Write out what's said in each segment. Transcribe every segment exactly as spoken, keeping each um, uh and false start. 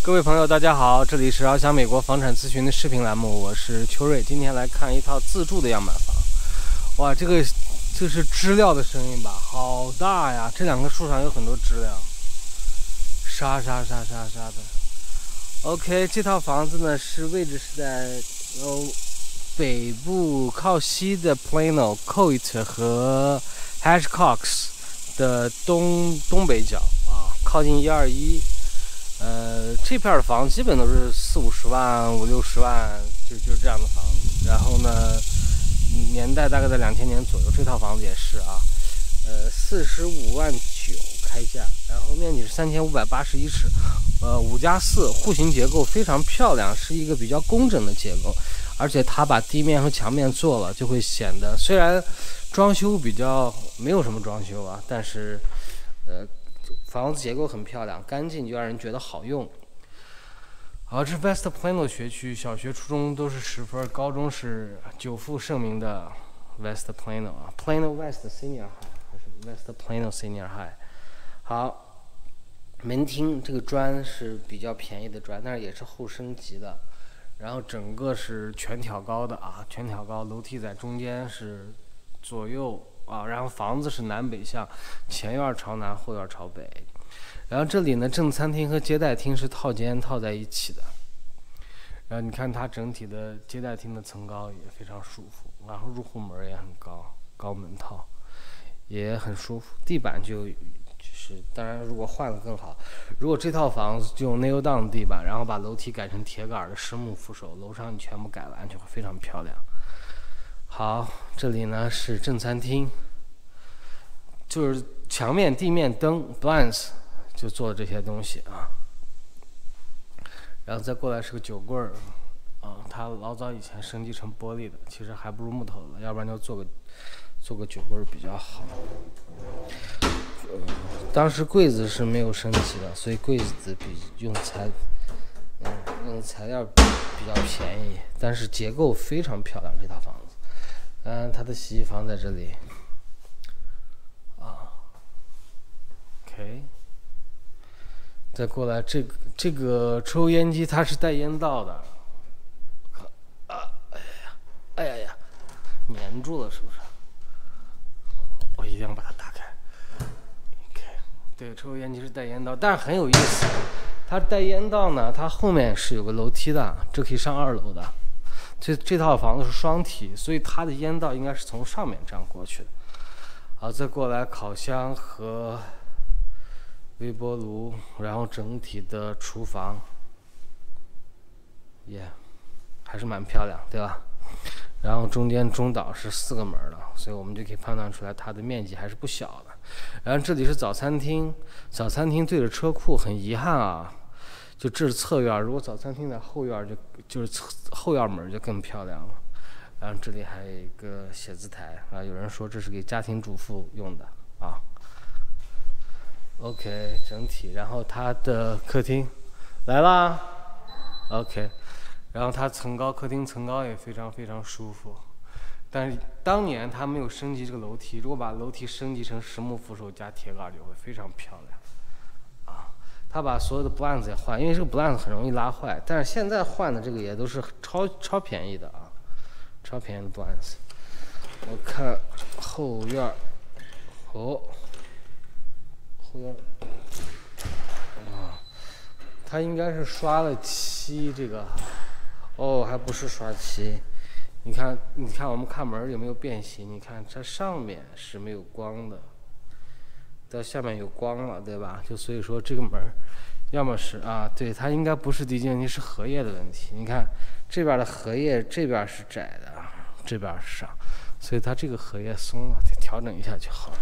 各位朋友，大家好，这里是翱翔美国房产咨询的视频栏目，我是邱瑞。今天来看一套自住的样板房。哇，这个这是知了的声音吧？好大呀！这两棵树上有很多知了，沙沙沙沙沙的。OK， 这套房子呢是位置是在呃北部靠西的 Plano、Coit 和 Hitchcocks 的东东北角啊，靠近一二一。呃，这片的房基本都是四五十万、五六十万，就就这样的房子。然后呢，年代大概在两千年左右。这套房子也是啊，呃，四十五万九开价，然后面积是三千五百八十一尺，呃，五加四，户型结构非常漂亮，是一个比较工整的结构，而且它把地面和墙面做了，就会显得虽然装修比较没有什么装修啊，但是呃。房子结构很漂亮，干净就让人觉得好用。好，这是 West Plano 学区，小学、初中都是十分，高中是久负盛名的 West Plano 啊 ，Plano West Senior High 还是 West Plano Senior High。好，门厅这个砖是比较便宜的砖，但是也是后升级的。然后整个是全挑高的啊，全挑高，楼梯在中间是左右。啊，然后房子是南北向，前院朝南，后院朝北。然后这里呢，正餐厅和接待厅是套间套在一起的。然后你看它整体的接待厅的层高也非常舒服，然后入户门也很高，高门套也很舒服。地板就就是当然如果换了更好。如果这套房子就用 nail down 地板，然后把楼梯改成铁杆的实木扶手，楼上你全部改完就会非常漂亮。好，这里呢是正餐厅，就是墙面、地面灯 blinds 就做的这些东西啊。然后再过来是个酒柜儿啊，它老早以前升级成玻璃的，其实还不如木头的，要不然就做个做个酒柜儿比较好。呃，当时柜子是没有升级的，所以柜子比用材嗯用材料比较便宜，但是结构非常漂亮，这套房子。嗯，它的洗衣房在这里，啊 ，OK， 再过来这个这个抽烟机它是带烟道的，啊，哎呀，哎呀呀，粘住了是不是？我一定要把它打开。OK， 对，抽烟机是带烟道，但是很有意思，它带烟道呢，它后面是有个楼梯的，这可以上二楼的。这这套房子是双体，所以它的烟道应该是从上面这样过去的。好，再过来烤箱和微波炉，然后整体的厨房，也、yeah, 还是蛮漂亮，对吧？然后中间中岛是四个门的，所以我们就可以判断出来它的面积还是不小的。然后这里是早餐厅，早餐厅对着车库，很遗憾啊。就这是侧院，如果早餐厅在后院就就是后院门就更漂亮了。然后这里还有一个写字台啊，有人说这是给家庭主妇用的啊。OK， 整体，然后它的客厅来啦 ，OK， 然后它层高客厅层高也非常非常舒服，但是当年它没有升级这个楼梯，如果把楼梯升级成实木扶手加铁杆就会非常漂亮。他把所有的 blinds 也换，因为这个 blinds 很容易拉坏，但是现在换的这个也都是超超便宜的啊，超便宜的 blinds。我看后院，哦，后院，啊，它应该是刷了漆，这个，哦，还不是刷漆。你看，你看我们看门有没有变形？你看这上面是没有光的。到下面有光了，对吧？就所以说这个门，要么是啊，对，它应该不是地基问题，是荷叶的问题。你看这边的荷叶，这边是窄的，这边是上，所以它这个荷叶松了，得调整一下就好了。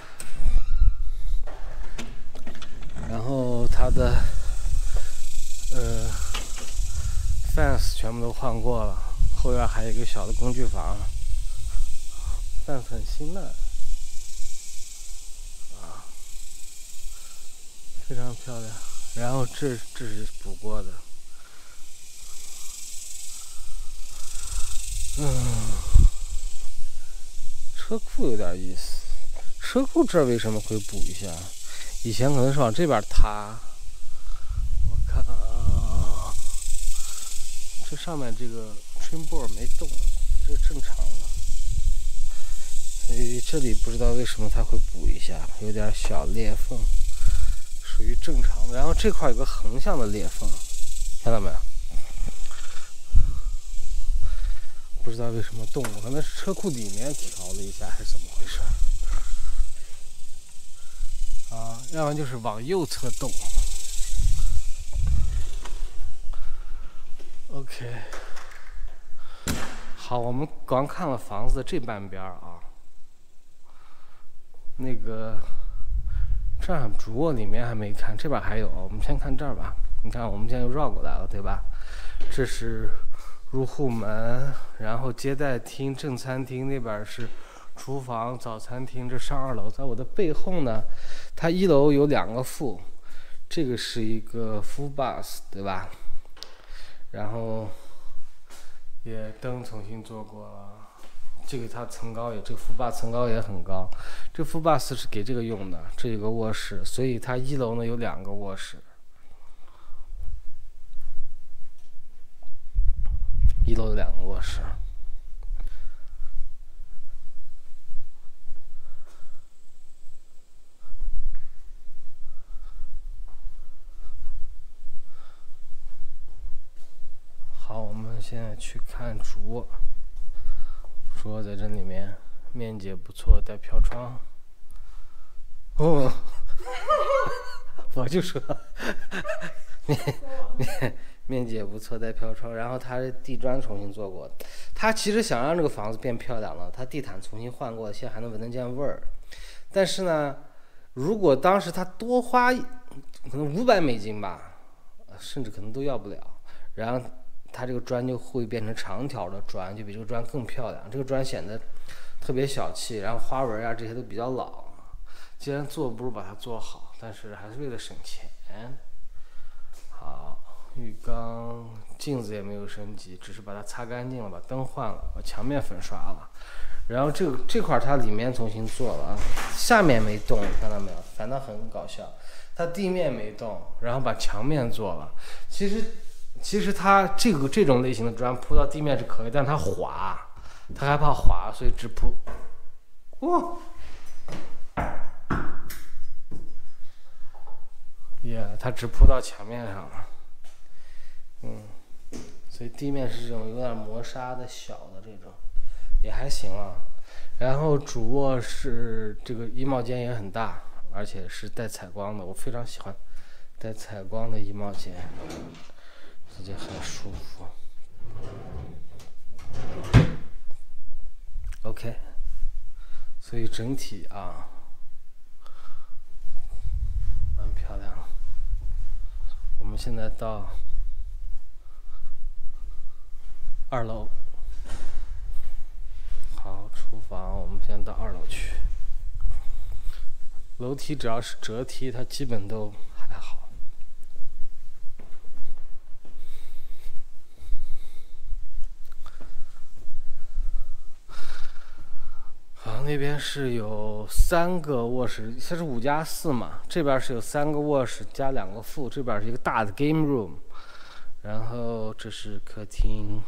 然后它的呃 fence 全部都换过了，后院还有一个小的工具房 ，fence 很新的。非常漂亮，然后这这是补过的，嗯，车库有点意思，车库这儿为什么会补一下？以前可能是往这边塌，我看啊， 这上面这个 trimboard 没动，这是正常的。所以这里不知道为什么它会补一下，有点小裂缝，属于正常的。然后这块有个横向的裂缝，看到没有？不知道为什么动，可能是车库里面调了一下，还是怎么回事？啊，要不然就是往右侧动。OK， 好，我们光看了房子的这半边啊。那个这儿主卧里面还没看，这边还有，我们先看这儿吧。你看，我们现在又绕过来了，对吧？这是入户门，然后接待厅、正餐厅，那边是厨房、早餐厅。这上二楼，在我的背后呢，它一楼有两个副，这个是一个 full bath， 对吧？然后也灯重新做过了，这个它层高也，这个full bath层高也很高。这full bath是给这个用的，这有个卧室，所以它一楼呢有两个卧室。一楼有两个卧室。好，我们现在去看主卧。主卧在这里面，面积也不错，带飘窗。哦，我就说，面面面积也不错，带飘窗。然后它是地砖重新做过的。他其实想让这个房子变漂亮了，他地毯重新换过，现在还能闻得见味儿。但是呢，如果当时他多花可能五百美金吧，甚至可能都要不了，然后它这个砖就会变成长条的砖，就比这个砖更漂亮。这个砖显得特别小气，然后花纹啊这些都比较老。既然做，不如把它做好，但是还是为了省钱。好，浴缸、镜子也没有升级，只是把它擦干净了，把灯换了，把墙面粉刷了。然后这个这块它里面重新做了，下面没动，看到没有？反倒很搞笑，它地面没动，然后把墙面做了。其实其实它这个这种类型的砖铺到地面是可以，但它滑，它害怕滑，所以只铺。哇！耶、yeah, 它只铺到墙面上了。嗯，所以地面是这种有点磨砂的小的这种，也还行啊。然后主卧是这个衣帽间也很大，而且是带采光的，我非常喜欢带采光的衣帽间，直接很舒服。OK， 所以整体啊，蛮漂亮的。我们现在到二楼。好，厨房，我们先到二楼去。楼梯只要是折梯，它基本都还好。好，那边是有三个卧室，它是五加四嘛，这边是有三个卧室加两个副，这边是一个大的 game room， 然后这是客厅。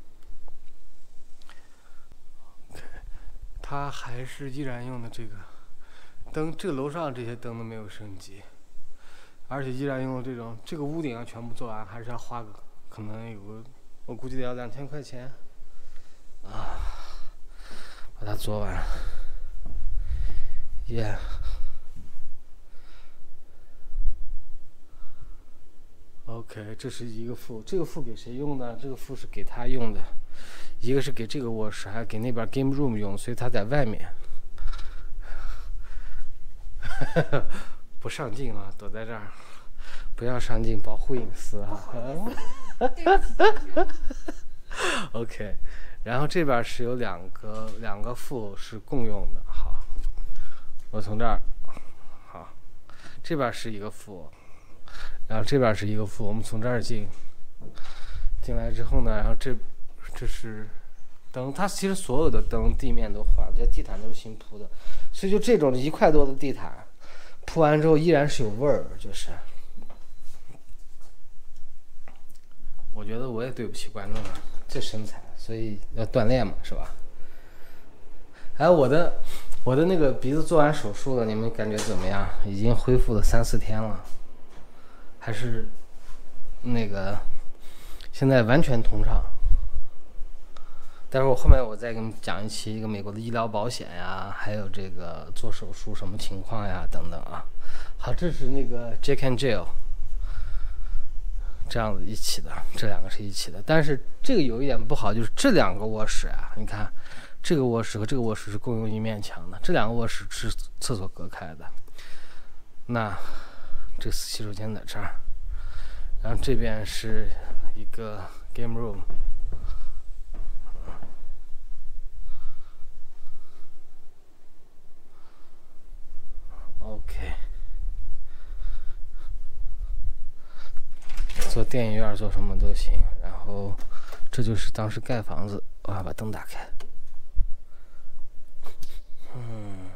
它还是依然用的这个灯，这个楼上这些灯都没有升级，而且依然用这种，这个屋顶要全部做完，还是要花个可能有个，我估计得要两千块钱啊，把它做完。耶、yeah ，OK， 这是一个副，这个副给谁用的？这个副是给他用的。一个是给这个卧室，还给那边 game room 用，所以他在外面不上镜啊，躲在这儿，不要上镜，保护隐私啊。OK， 然后这边是有两个两个副是共用的。好，我从这儿，好，这边是一个副，然后这边是一个副，我们从这儿进，进来之后呢，然后这。这是灯，它其实所有的灯地面都换了，这些地毯都是新铺的，所以就这种一块多的地毯，铺完之后依然是有味儿，就是，我觉得我也对不起观众了，这身材，所以要锻炼嘛，是吧？哎，我的我的那个鼻子做完手术了，你们感觉怎么样？已经恢复了三四天了，还是那个现在完全通畅。待会儿后面我再给你们讲一期一个美国的医疗保险呀，还有这个做手术什么情况呀等等啊。好，这是那个 Jack and Jill 这样子一起的，这两个是一起的。但是这个有一点不好，就是这两个卧室啊，你看这个卧室和这个卧室是共用一面墙的，这两个卧室是厕所隔开的。那这个洗手间在这儿，然后这边是一个 game room。OK， 做电影院做什么都行。然后这就是当时盖房子，我要把灯打开。嗯，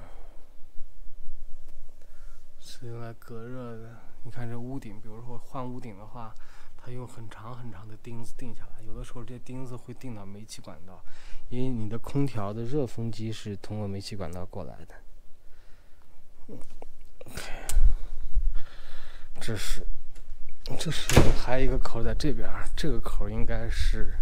是用来隔热的。你看这屋顶，比如说换屋顶的话，它用很长很长的钉子钉下来，有的时候这些钉子会钉到煤气管道，因为你的空调的热风机是通过煤气管道过来的。OK， 这是，这是还有一个口在这边，这个口应该是，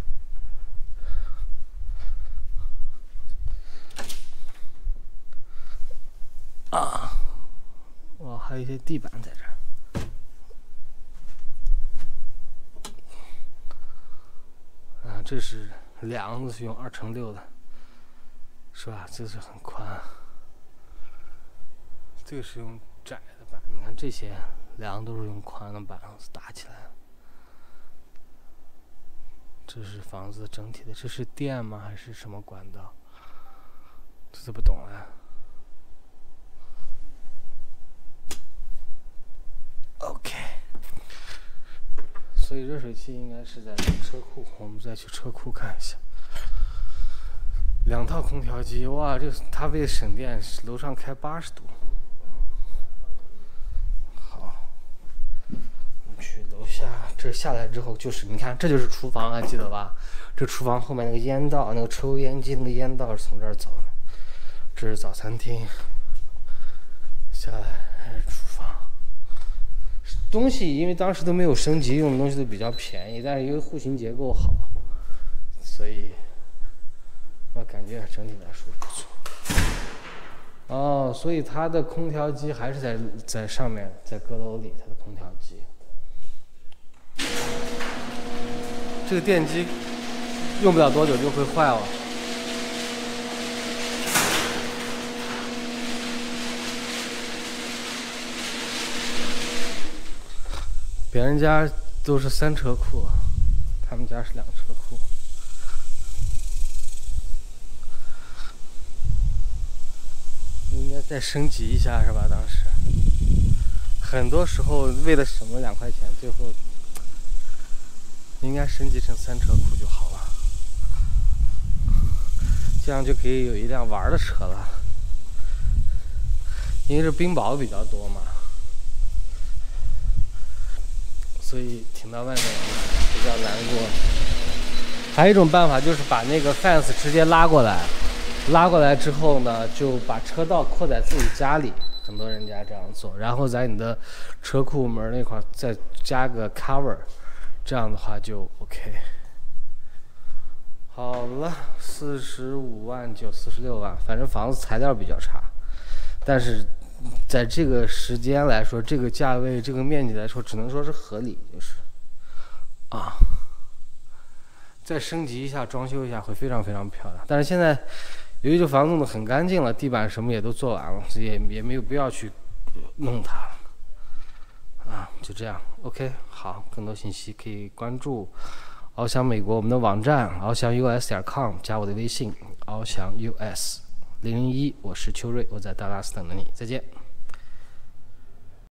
啊，哇，还有一些地板在这儿。啊，这是梁子是用二乘六的，是吧？这是很宽。这个是用窄的板，你看这些梁都是用宽的板子搭起来的。这是房子整体的，这是电吗？还是什么管道？这都不懂啊。OK， 所以热水器应该是在车库，我们再去车库看一下。两套空调机，哇，这它为了省电，楼上开八十度。去楼下，这下来之后就是你看，这就是厨房，还记得吧？这厨房后面那个烟道，那个抽烟机那个烟道是从这儿走的。这是早餐厅，下来是厨房。东西因为当时都没有升级，用的东西都比较便宜，但是因为户型结构好，所以我感觉整体来说不错。哦，所以它的空调机还是在在上面，在阁楼里，它的空调机。这个电机用不了多久就会坏了。别人家都是三车库，他们家是两车库。应该再升级一下是吧？当时很多时候为了省了两块钱，最后应该升级成三车库就好了，这样就可以有一辆玩的车了。因为这冰雹比较多嘛，所以停到外面比较难过。还有一种办法就是把那个 fence 直接拉过来，拉过来之后呢，就把车道扩在自己家里，很多人家这样做，然后在你的车库门那块再加个 cover。这样的话就 OK。好了，四十五万九，四十六万，反正房子材料比较差，但是在这个时间来说，这个价位、这个面积来说，只能说是合理，就是啊，再升级一下、装修一下会非常非常漂亮。但是现在由于这房子弄得很干净了，地板什么也都做完了，所以也也没有必要去弄它了。啊，就这样 ，OK， 好，更多信息可以关注翱翔美国我们的网站翱翔 U S 点 com， 加我的微信翱翔 U S 零零一，我是邱瑞，我在达拉斯等着你，再见。